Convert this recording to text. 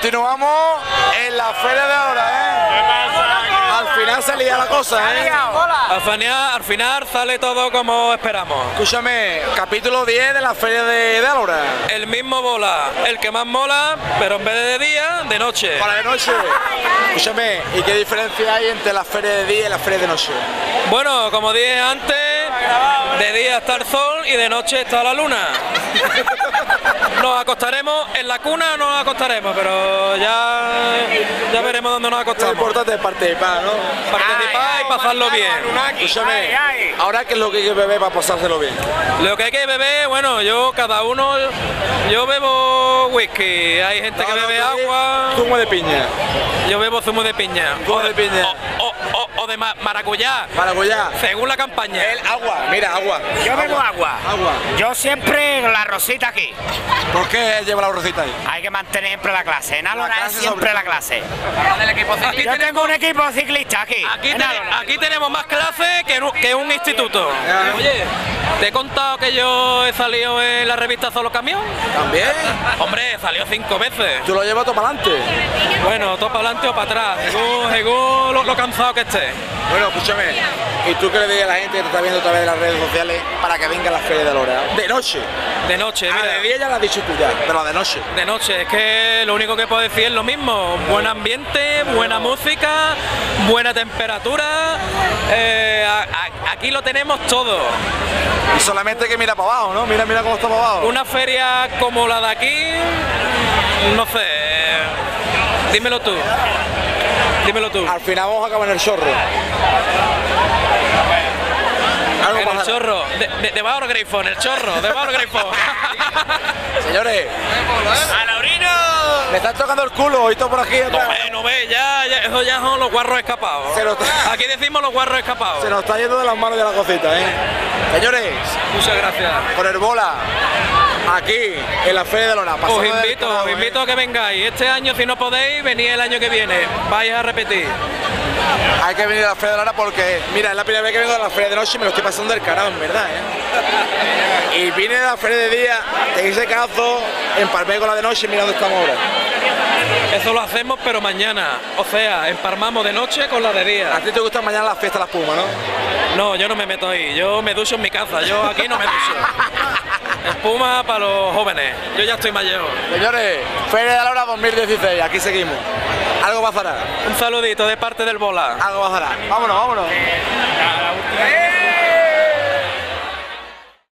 Continuamos en la feria de ahora, Al final se lía la cosa, Al final sale todo como esperamos. Escúchame, capítulo 10 de la feria de ahora. El mismo bola, el que más mola, pero en vez de día, de noche. Para de noche. Escúchame, ¿y qué diferencia hay entre la feria de día y la feria de noche? Bueno, como dije antes, de día está el sol y de noche está la luna. Nos acostaremos en la cuna, no nos acostaremos, pero ya veremos dónde nos acostamos. Lo importante es participar, ¿no? Participar y pasarlo bien. Escúchame, ahora qué es lo que hay que beber para pasárselo bien. Lo que hay que beber, bueno, yo bebo whisky, hay gente que bebe agua. Zumo de piña. Yo bebo zumo de piña. Zumo de piña. O de maracuyá. Maracuyá. Según la campaña. El agua, mira, agua. Yo bebo agua. Agua. Yo siempre la rosita aquí. ¿Por qué lleva la rosita ahí? Hay que mantener siempre la clase. En Alora clase siempre sobre la clase. Yo tengo un equipo ciclista aquí. Aquí tenemos más clases que un instituto. Oye, ¿te he contado que yo he salido en la revista Solo Camión? ¿También? Hombre, salió 5 veces. ¿Tú lo llevas todo para adelante? Bueno, todo para adelante o para atrás, según lo cansado que esté. Bueno, escúchame, ¿y tú qué le dices a la gente que te está viendo a través de las redes sociales para que venga a la feria de Lora? De noche. De noche, mira. De día ya lo has dicho tú ya, pero de noche. De noche, es que lo único que puedo decir es lo mismo. Buen ambiente, buena música, buena temperatura. Aquí lo tenemos todo. Y solamente hay que mirar para abajo, ¿no? Mira cómo está para abajo. Una feria como la de aquí, no sé. Dímelo tú. Al final vamos a acabar en el chorro. En el chorro, de Bávaro Grifo, en el chorro, de Bávaro Grifo. Señores, ¡A Laurino! me están tocando el culo, oído por aquí. No ve, eso ya son los guarros escapados. Aquí decimos los guarros escapados. Se nos está yendo de las manos de la cosita, Señores, Muchas gracias. con el bola, aquí, en la feria de Lora. Os invito a que vengáis. Este año, si no podéis, venid el año que viene. Vais a repetir. Hay que venir a la feria de Lora porque, mira, es la primera vez que vengo a la feria de noche y me lo estoy pasando del carajo, en verdad, Y vine a la feria de día, te hice caso, empalmé con la de noche y mira dónde estamos ahora. Eso lo hacemos, pero mañana. O sea, empalmamos de noche con la de día. A ti te gusta mañana la fiesta de la espuma, ¿no? No, yo no me meto ahí. Yo me ducho en mi casa. Yo aquí no me ducho. Espuma para los jóvenes. Yo ya estoy mayor. Señores, feria de Lora 2016, aquí seguimos. Algo pasará. Un saludito de parte del bola. Algo pasará. Vámonos.